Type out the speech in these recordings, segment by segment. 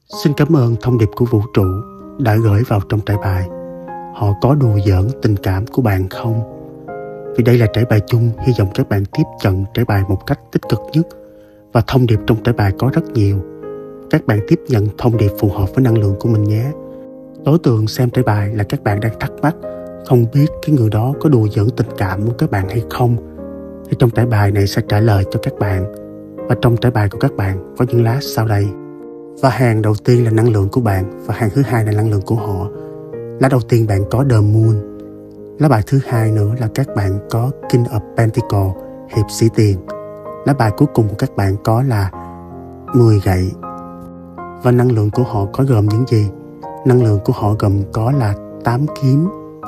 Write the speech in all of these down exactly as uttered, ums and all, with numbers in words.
Xin cảm ơn thông điệp của vũ trụ đã gửi vào trong trải bài. Họ có đùa giỡn tình cảm của bạn không? Vì đây là trải bài chung, hy vọng các bạn tiếp nhận trải bài một cách tích cực nhất. Và thông điệp trong trải bài có rất nhiều. Các bạn tiếp nhận thông điệp phù hợp với năng lượng của mình nhé. Đối tượng xem trải bài là các bạn đang thắc mắc, không biết cái người đó có đùa giỡn tình cảm của các bạn hay không. Thì trong trải bài này sẽ trả lời cho các bạn. Và trong trải bài của các bạn có những lá sau đây. Và hàng đầu tiên là năng lượng của bạn, và hàng thứ hai là năng lượng của họ. Lá đầu tiên bạn có The Moon. Lá bài thứ hai nữa là các bạn có King of Pentacles, hiệp sĩ tiền. Lá bài cuối cùng của các bạn có là mười gậy. Và năng lượng của họ có gồm những gì? Năng lượng của họ gồm có là tám kiếm.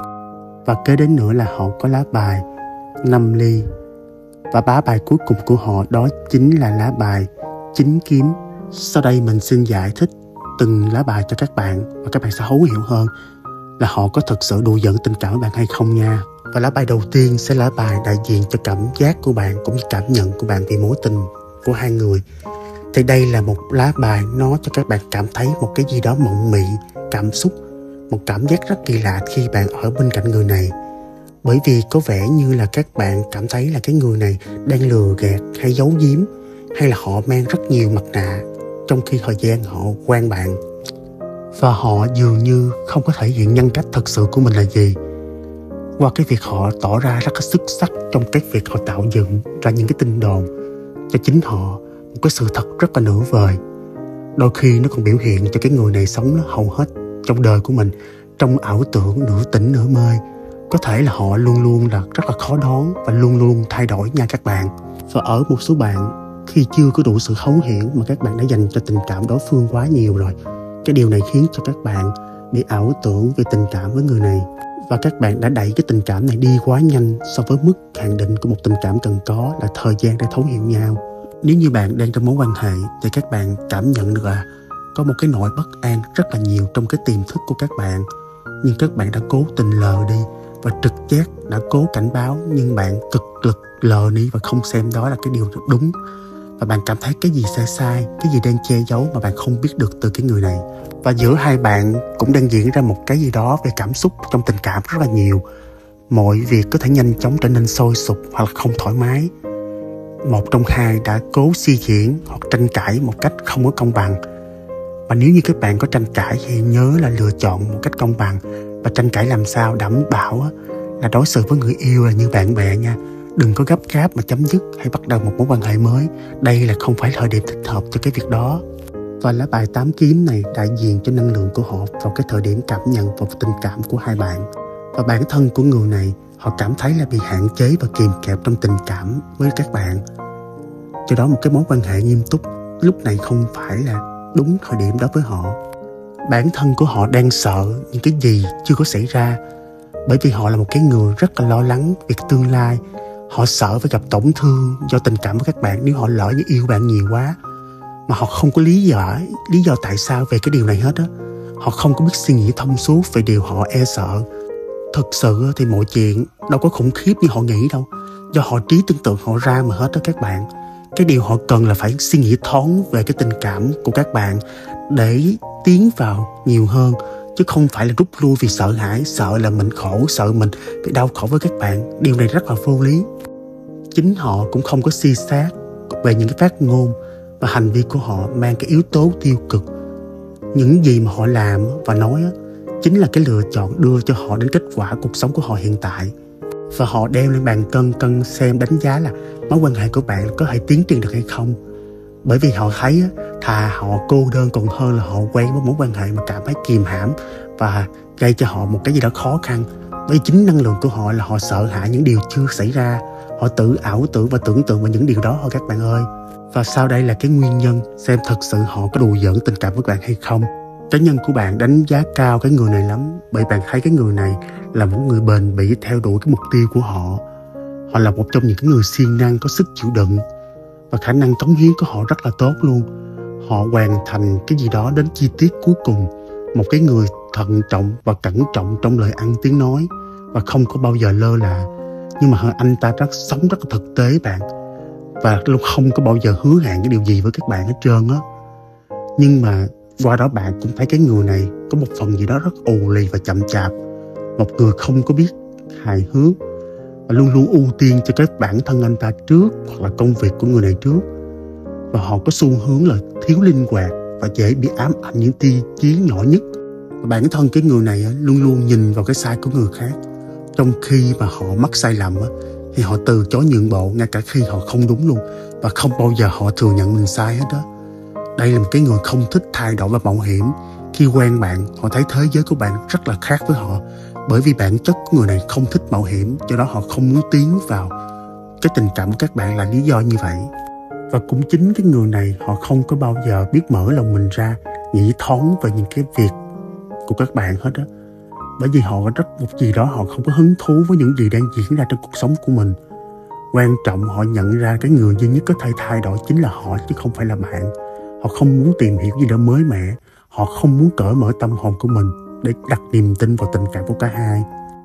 Và kế đến nữa là họ có lá bài năm ly. Và lá bài cuối cùng của họ đó chính là lá bài chín kiếm. Sau đây mình xin giải thích từng lá bài cho các bạn, và các bạn sẽ thấu hiểu hơn là họ có thực sự đùa giỡn tình cảm với bạn hay không nha. Và lá bài đầu tiên sẽ là bài đại diện cho cảm giác của bạn cũng như cảm nhận của bạn về mối tình của hai người. Thì đây là một lá bài nó cho các bạn cảm thấy một cái gì đó mộng mị, cảm xúc, một cảm giác rất kỳ lạ khi bạn ở bên cạnh người này. Bởi vì có vẻ như là các bạn cảm thấy là cái người này đang lừa gạt hay giấu giếm, hay là họ mang rất nhiều mặt nạ trong khi thời gian họ quen bạn. Và họ dường như không có thể hiện nhân cách thật sự của mình là gì, qua cái việc họ tỏ ra rất là xuất sắc trong cái việc họ tạo dựng ra những cái tin đồn cho chính họ, một cái sự thật rất là nửa vời. Đôi khi nó còn biểu hiện cho cái người này sống hầu hết trong đời của mình trong ảo tưởng nửa tỉnh nửa mơ. Có thể là họ luôn luôn là rất là khó đoán và luôn luôn thay đổi nha các bạn. Và ở một số bạn, khi chưa có đủ sự thấu hiểu mà các bạn đã dành cho tình cảm đối phương quá nhiều rồi, cái điều này khiến cho các bạn bị ảo tưởng về tình cảm với người này. Và các bạn đã đẩy cái tình cảm này đi quá nhanh so với mức hạn định của một tình cảm cần có là thời gian để thấu hiểu nhau. Nếu như bạn đang trong mối quan hệ thì các bạn cảm nhận được là có một cái nỗi bất an rất là nhiều trong cái tiềm thức của các bạn. Nhưng các bạn đã cố tình lờ đi, và trực giác đã cố cảnh báo, nhưng bạn cực lực lờ đi và không xem đó là cái điều đúng. Và bạn cảm thấy cái gì sai sai, cái gì đang che giấu mà bạn không biết được từ cái người này. Và giữa hai bạn cũng đang diễn ra một cái gì đó về cảm xúc trong tình cảm rất là nhiều. Mọi việc có thể nhanh chóng trở nên sôi sục hoặc là không thoải mái. Một trong hai đã cố suy diễn hoặc tranh cãi một cách không có công bằng. Và nếu như các bạn có tranh cãi thì nhớ là lựa chọn một cách công bằng. Và tranh cãi làm sao đảm bảo là đối xử với người yêu là như bạn bè nha. Đừng có gấp gáp mà chấm dứt hay bắt đầu một mối quan hệ mới. Đây là không phải thời điểm thích hợp cho cái việc đó. Và lá bài tám kiếm này đại diện cho năng lượng của họ vào cái thời điểm cảm nhận và tình cảm của hai bạn. Và bản thân của người này, họ cảm thấy là bị hạn chế và kìm kẹp trong tình cảm với các bạn. Do đó một cái mối quan hệ nghiêm túc lúc này không phải là đúng thời điểm đó với họ. Bản thân của họ đang sợ những cái gì chưa có xảy ra, bởi vì họ là một cái người rất là lo lắng về tương lai. Họ sợ phải gặp tổn thương do tình cảm với các bạn nếu họ lỡ như yêu bạn nhiều quá, mà họ không có lý giải lý do tại sao về cái điều này hết á. Họ không có biết suy nghĩ thông suốt về điều họ e sợ. Thực sự thì mọi chuyện đâu có khủng khiếp như họ nghĩ đâu, do họ trí tưởng tượng họ ra mà hết đó các bạn. Cái điều họ cần là phải suy nghĩ thoáng về cái tình cảm của các bạn để tiến vào nhiều hơn, chứ không phải là rút lui vì sợ hãi, sợ là mình khổ, sợ mình bị đau khổ với các bạn. Điều này rất là vô lý. Chính họ cũng không có suy xét về những cái phát ngôn và hành vi của họ mang cái yếu tố tiêu cực. Những gì mà họ làm và nói chính là cái lựa chọn đưa cho họ đến kết quả cuộc sống của họ hiện tại. Và họ đem lên bàn cân cân xem đánh giá là mối quan hệ của bạn có thể tiến triển được hay không. Bởi vì họ thấy thà họ cô đơn còn hơn là họ quen với mối quan hệ mà cảm thấy kìm hãm và gây cho họ một cái gì đó khó khăn. Bởi chính năng lượng của họ là họ sợ hãi những điều chưa xảy ra. Họ tự ảo tưởng và tưởng tượng vào những điều đó thôi các bạn ơi. Và sau đây là cái nguyên nhân xem thật sự họ có đùa giỡn tình cảm với bạn hay không. Cá nhân của bạn đánh giá cao cái người này lắm, bởi bạn thấy cái người này là một người bền bỉ theo đuổi cái mục tiêu của họ. Họ là một trong những cái người siêng năng, có sức chịu đựng, và khả năng cống hiến của họ rất là tốt luôn. Họ hoàn thành cái gì đó đến chi tiết cuối cùng. Một cái người thận trọng và cẩn trọng trong lời ăn tiếng nói, và không có bao giờ lơ là. Nhưng mà anh ta rất sống rất là thực tế bạn, và luôn không có bao giờ hứa hẹn cái điều gì với các bạn hết trơn á. Nhưng mà Qua đó bạn cũng thấy cái người này có một phần gì đó rất ù lì và chậm chạp. Một người không có biết hài hước và luôn luôn ưu tiên cho cái bản thân anh ta trước, hoặc là công việc của người này trước. Và họ có xu hướng là thiếu linh hoạt và dễ bị ám ảnh những tiêu chí nhỏ nhất. Và bản thân cái người này luôn luôn nhìn vào cái sai của người khác. Trong khi mà họ mắc sai lầm thì họ từ chối nhượng bộ ngay cả khi họ không đúng luôn. Và không bao giờ họ thừa nhận mình sai hết đó. Đây là một cái người không thích thay đổi và mạo hiểm. Khi quen bạn, họ thấy thế giới của bạn rất là khác với họ. Bởi vì bản chất của người này không thích mạo hiểm, do đó họ không muốn tiến vào cái tình cảm của các bạn là lý do như vậy. Và cũng chính cái người này họ không có bao giờ biết mở lòng mình ra, nghĩ thoáng về những cái việc của các bạn hết đó. Bởi vì họ có rất một gì đó họ không có hứng thú với những gì đang diễn ra trong cuộc sống của mình. Quan trọng họ nhận ra cái người duy nhất có thể thay đổi chính là họ chứ không phải là bạn. Họ không muốn tìm hiểu gì đó mới mẻ. Họ không muốn cởi mở tâm hồn của mình để đặt niềm tin vào tình cảm của cả hai.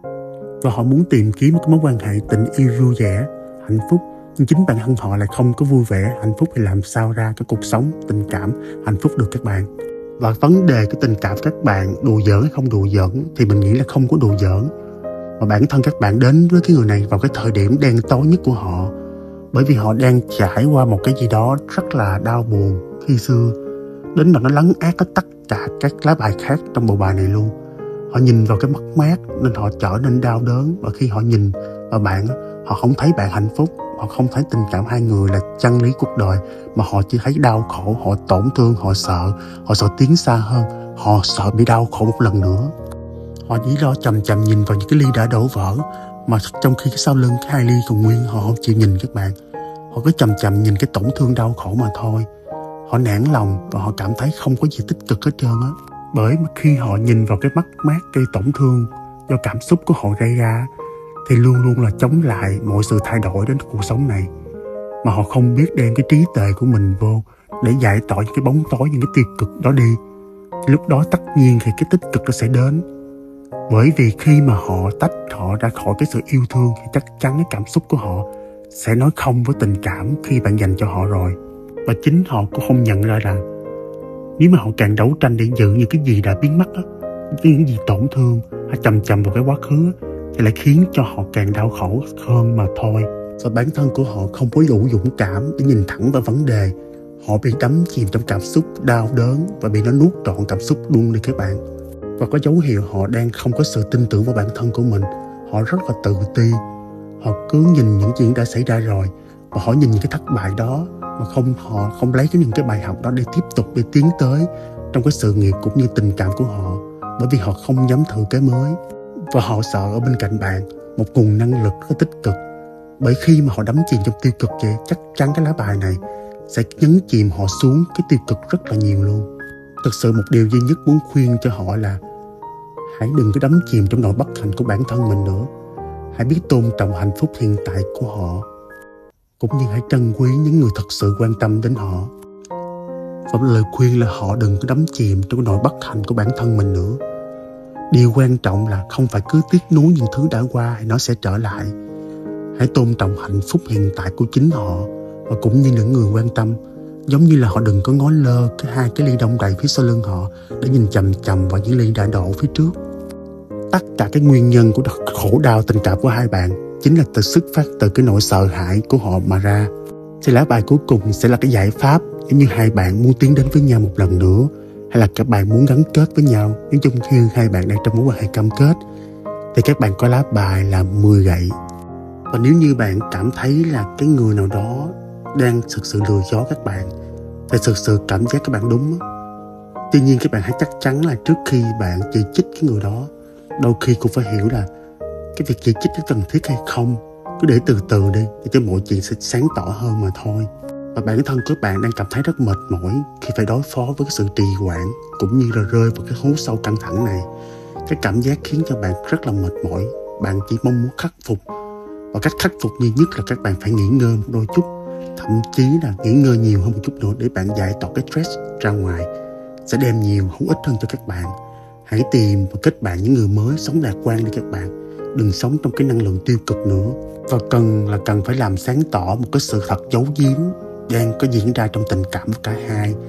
Và họ muốn tìm kiếm một cái mối quan hệ tình yêu vui vẻ, hạnh phúc. Nhưng chính bản thân họ lại không có vui vẻ, hạnh phúc thì làm sao ra cái cuộc sống, tình cảm, hạnh phúc được các bạn. Và vấn đề cái tình cảm các bạn đùa giỡn hay không đùa giỡn thì mình nghĩ là không có đùa giỡn. Và bản thân các bạn đến với cái người này vào cái thời điểm đen tối nhất của họ. Bởi vì họ đang trải qua một cái gì đó rất là đau buồn khi xưa. Đến độ nó lấn át hết tất cả các lá bài khác trong bộ bài này luôn. Họ nhìn vào cái mất mát nên họ trở nên đau đớn. Và khi họ nhìn vào bạn, họ không thấy bạn hạnh phúc. Họ không thấy tình cảm hai người là chân lý cuộc đời. Mà họ chỉ thấy đau khổ, họ tổn thương, họ sợ. Họ sợ tiến xa hơn. Họ sợ bị đau khổ một lần nữa. Họ chỉ lo chầm chầm nhìn vào những cái ly đã đổ vỡ. Mà trong khi cái sau lưng cái hai ly còn nguyên, họ không chịu nhìn các bạn. Họ cứ chầm chầm nhìn cái tổn thương đau khổ mà thôi. Họ nản lòng và họ cảm thấy không có gì tích cực hết trơn á. Bởi khi họ nhìn vào cái mất mát gây tổn thương do cảm xúc của họ gây ra thì luôn luôn là chống lại mọi sự thay đổi đến cuộc sống này. Mà họ không biết đem cái trí tuệ của mình vô để giải tỏa những cái bóng tối, những cái tiêu cực đó đi. Thì lúc đó tất nhiên thì cái tích cực nó sẽ đến. Bởi vì khi mà họ tách họ ra khỏi cái sự yêu thương thì chắc chắn cái cảm xúc của họ sẽ nói không với tình cảm khi bạn dành cho họ rồi. Và chính họ cũng không nhận ra rằng nếu mà họ càng đấu tranh để giữ những cái gì đã biến mất á, những gì tổn thương hay chầm chầm vào cái quá khứ á, thì lại khiến cho họ càng đau khổ hơn mà thôi. Và bản thân của họ không có đủ dũng cảm để nhìn thẳng vào vấn đề. Họ bị đắm chìm trong cảm xúc đau đớn và bị nó nuốt trọn cảm xúc luôn đi các bạn. Và có dấu hiệu họ đang không có sự tin tưởng vào bản thân của mình. Họ rất là tự ti. Họ cứ nhìn những chuyện đã xảy ra rồi và họ nhìn những cái thất bại đó mà không họ không lấy cái những cái bài học đó để tiếp tục để tiến tới trong cái sự nghiệp cũng như tình cảm của họ. Bởi vì họ không dám thử cái mới. Và họ sợ ở bên cạnh bạn một nguồn năng lực rất tích cực. Bởi khi mà họ đắm chìm trong tiêu cực vậy, chắc chắn cái lá bài này sẽ nhấn chìm họ xuống cái tiêu cực rất là nhiều luôn. Thực sự một điều duy nhất muốn khuyên cho họ là hãy đừng có đắm chìm trong nỗi bất hạnh của bản thân mình nữa. Hãy biết tôn trọng hạnh phúc hiện tại của họ, cũng như hãy trân quý những người thật sự quan tâm đến họ. Và lời khuyên là họ đừng có đắm chìm trong nỗi bất hạnh của bản thân mình nữa. Điều quan trọng là không phải cứ tiếc nuối những thứ đã qua thì nó sẽ trở lại. Hãy tôn trọng hạnh phúc hiện tại của chính họ và cũng như những người quan tâm. Giống như là họ đừng có ngó lơ cái hai cái ly đông đầy phía sau lưng họ để nhìn chằm chằm vào những ly đã đổ phía trước. Tất cả cái nguyên nhân của khổ đau tình cảm của hai bạn chính là từ xuất phát từ cái nỗi sợ hãi của họ mà ra. Thì lá bài cuối cùng sẽ là cái giải pháp nếu như hai bạn muốn tiến đến với nhau một lần nữa, hay là các bạn muốn gắn kết với nhau. Nếu trong khi hai bạn đang trong mối quan hệ cam kết thì các bạn có lá bài là mười gậy. Và nếu như bạn cảm thấy là cái người nào đó đang thực sự lừa dối các bạn thì thực sự cảm giác các bạn đúng. Tuy nhiên các bạn hãy chắc chắn là trước khi bạn chỉ trích cái người đó, đôi khi cũng phải hiểu là cái việc chỉ trích có cần thiết hay không. Cứ để từ từ đi thì cái mọi chuyện sẽ sáng tỏ hơn mà thôi. Và bản thân các bạn đang cảm thấy rất mệt mỏi khi phải đối phó với cái sự trì hoãn cũng như là rơi vào cái hố sâu căng thẳng này. Cái cảm giác khiến cho bạn rất là mệt mỏi. Bạn chỉ mong muốn khắc phục. Và cách khắc phục duy nhất là các bạn phải nghỉ ngơi một đôi chút. Thậm chí là nghỉ ngơi nhiều hơn một chút nữa để bạn giải tỏa cái stress ra ngoài. Sẽ đem nhiều hữu ích hơn cho các bạn. Hãy tìm và kết bạn những người mới sống lạc quan đi các bạn. Đừng sống trong cái năng lượng tiêu cực nữa. Và cần là cần phải làm sáng tỏ một cái sự thật giấu giếm đang có diễn ra trong tình cảm của cả hai.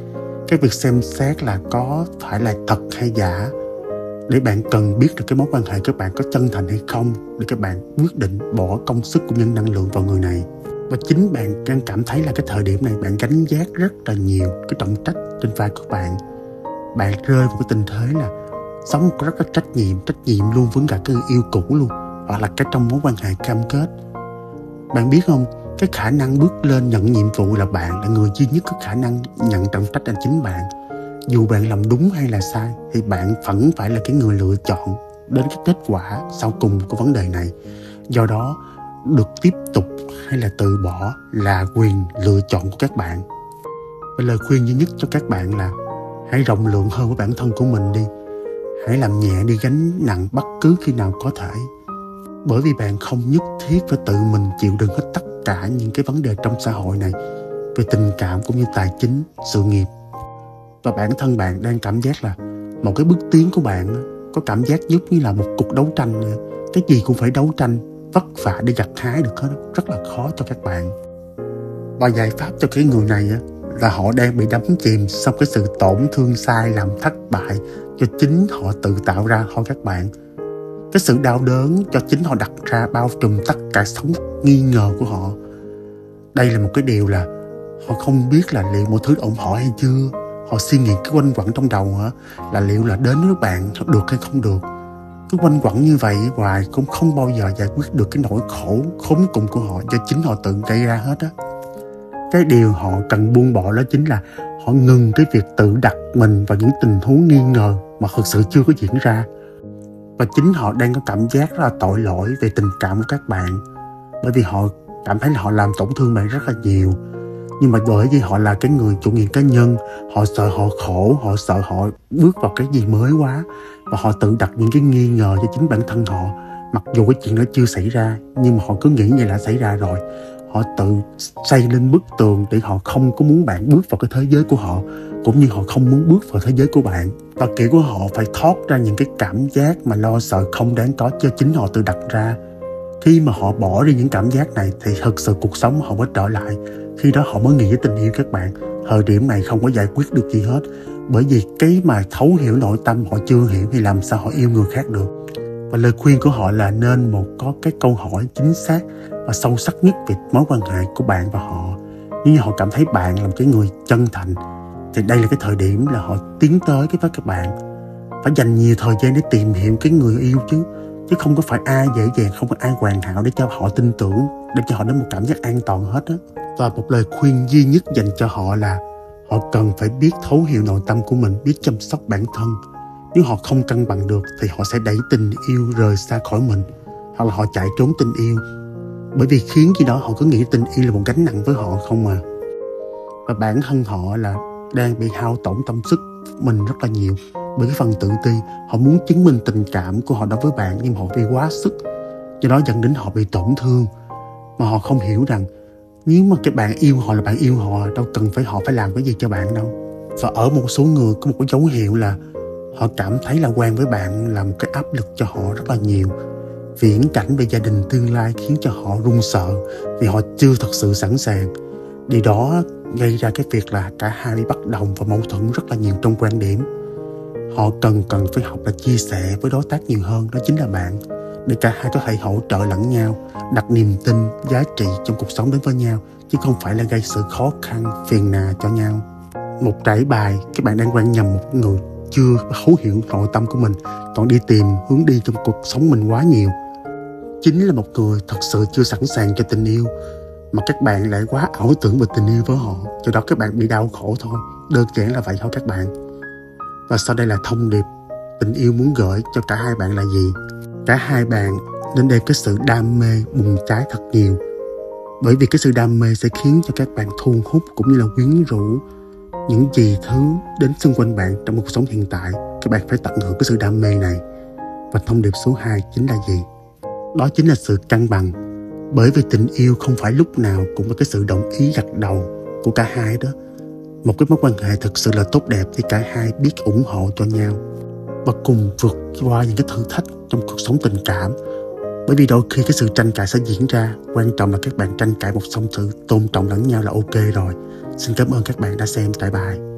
cái việc xem xét là có phải là thật hay giả, để bạn cần biết được cái mối quan hệ các bạn có chân thành hay không, để các bạn quyết định bỏ công sức cũng như năng lượng vào người này. Và chính bạn đang cảm thấy là cái thời điểm này bạn gánh vác rất là nhiều cái trọng trách trên vai của bạn. Bạn rơi vào cái tình thế là sống rất là trách nhiệm, trách nhiệm luôn với cả cái người yêu cũ luôn, hoặc là cái trong mối quan hệ cam kết. Bạn biết không, cái khả năng bước lên nhận nhiệm vụ là bạn, là người duy nhất có khả năng nhận trọng trách là chính bạn. Dù bạn làm đúng hay là sai thì bạn vẫn phải là cái người lựa chọn đến cái kết quả sau cùng của vấn đề này. Do đó, được tiếp tục hay là từ bỏ là quyền lựa chọn của các bạn. Và lời khuyên duy nhất cho các bạn là hãy rộng lượng hơn với bản thân của mình đi. Hãy làm nhẹ đi gánh nặng bất cứ khi nào có thể. Bởi vì bạn không nhất thiết phải tự mình chịu đựng hết tất cả những cái vấn đề trong xã hội này, về tình cảm cũng như tài chính, sự nghiệp. Và bản thân bạn đang cảm giác là một cái bước tiến của bạn có cảm giác giống như là một cuộc đấu tranh. Cái gì cũng phải đấu tranh, vất vả để gặt hái được hết, rất là khó cho các bạn. Và giải pháp cho cái người này là họ đang bị đắm chìm trong cái sự tổn thương, sai lầm, thất bại do chính họ tự tạo ra thôi các bạn. Cái sự đau đớn cho chính họ đặt ra bao trùm tất cả sống nghi ngờ của họ. Đây là một cái điều là họ không biết là liệu mọi thứ ổn thỏa hay chưa. Họ suy nghĩ cái quanh quẩn trong đầu hả, là liệu là đến với bạn được hay không được. Cứ quanh quẩn như vậy hoài cũng không bao giờ giải quyết được cái nỗi khổ khốn cùng của họ do chính họ tự gây ra hết á. Cái điều họ cần buông bỏ đó chính là họ ngừng cái việc tự đặt mình vào những tình huống nghi ngờ mà thực sự chưa có diễn ra. Và chính họ đang có cảm giác rất là tội lỗi về tình cảm của các bạn, bởi vì họ cảm thấy là họ làm tổn thương bạn rất là nhiều. Nhưng mà bởi vì họ là cái người chủ nghĩa cá nhân, họ sợ họ khổ, họ sợ họ bước vào cái gì mới quá, và họ tự đặt những cái nghi ngờ cho chính bản thân họ. Mặc dù cái chuyện đó chưa xảy ra, nhưng mà họ cứ nghĩ vậy là xảy ra rồi. Họ tự xây lên bức tường để họ không có muốn bạn bước vào cái thế giới của họ, cũng như họ không muốn bước vào thế giới của bạn. Và kiểu của họ phải thoát ra những cái cảm giác mà lo sợ không đáng có cho chính họ tự đặt ra. Khi mà họ bỏ đi những cảm giác này thì thực sự cuộc sống họ mới trở lại. Khi đó họ mới nghĩ tới tình yêu các bạn. Thời điểm này không có giải quyết được gì hết, bởi vì cái mà thấu hiểu nội tâm họ chưa hiểu thì làm sao họ yêu người khác được. Và lời khuyên của họ là nên một có cái câu hỏi chính xác và sâu sắc nhất về mối quan hệ của bạn và họ. Nếu như họ cảm thấy bạn là một cái người chân thành thì đây là cái thời điểm là họ tiến tới cái với các bạn. Phải dành nhiều thời gian để tìm hiểu cái người yêu chứ Chứ không có phải ai dễ dàng, không có ai hoàn hảo để cho họ tin tưởng, để cho họ đến một cảm giác an toàn hết á. Và một lời khuyên duy nhất dành cho họ là họ cần phải biết thấu hiểu nội tâm của mình, biết chăm sóc bản thân. Nếu họ không cân bằng được thì họ sẽ đẩy tình yêu rời xa khỏi mình, hoặc là họ chạy trốn tình yêu. Bởi vì khiến khi đó họ cứ nghĩ tình yêu là một gánh nặng với họ không à. Và bản thân họ là đang bị hao tổn tâm sức mình rất là nhiều bởi cái phần tự ti. Họ muốn chứng minh tình cảm của họ đối với bạn, nhưng họ bị quá sức, do đó dẫn đến họ bị tổn thương. Mà họ không hiểu rằng nếu mà cái bạn yêu họ là bạn yêu họ, đâu cần phải họ phải làm cái gì cho bạn đâu. Và ở một số người có một cái dấu hiệu là họ cảm thấy là quen với bạn là một cái áp lực cho họ rất là nhiều. Viễn cảnh về gia đình tương lai khiến cho họ run sợ vì họ chưa thật sự sẵn sàng. Điều đó gây ra cái việc là cả hai bị bất đồng và mâu thuẫn rất là nhiều trong quan điểm. Họ cần cần phải học là chia sẻ với đối tác nhiều hơn, đó chính là bạn, để cả hai có thể hỗ trợ lẫn nhau, đặt niềm tin, giá trị trong cuộc sống đến với nhau, chứ không phải là gây sự khó khăn, phiền hà cho nhau. Một trải bài, các bạn đang quen nhầm một người chưa thấu hiểu nội tâm của mình, còn đi tìm hướng đi trong cuộc sống mình quá nhiều. Chính là một người thật sự chưa sẵn sàng cho tình yêu, mà các bạn lại quá ảo tưởng về tình yêu với họ, cho đó các bạn bị đau khổ thôi. Đơn giản là vậy thôi các bạn. Và sau đây là thông điệp tình yêu muốn gửi cho cả hai bạn là gì? Cả hai bạn nên đem cái sự đam mê bùng cháy thật nhiều, bởi vì cái sự đam mê sẽ khiến cho các bạn thu hút cũng như là quyến rũ những gì thứ đến xung quanh bạn trong cuộc sống hiện tại. Các bạn phải tận hưởng cái sự đam mê này. Và thông điệp số hai chính là gì? Đó chính là sự cân bằng. Bởi vì tình yêu không phải lúc nào cũng có cái sự đồng ý gật đầu của cả hai đó. Một cái mối quan hệ thực sự là tốt đẹp thì cả hai biết ủng hộ cho nhau và cùng vượt qua những cái thử thách trong cuộc sống tình cảm. Bởi vì đôi khi cái sự tranh cãi sẽ diễn ra, quan trọng là các bạn tranh cãi một xong sự tôn trọng lẫn nhau là ok rồi. Xin cảm ơn các bạn đã xem trải bài.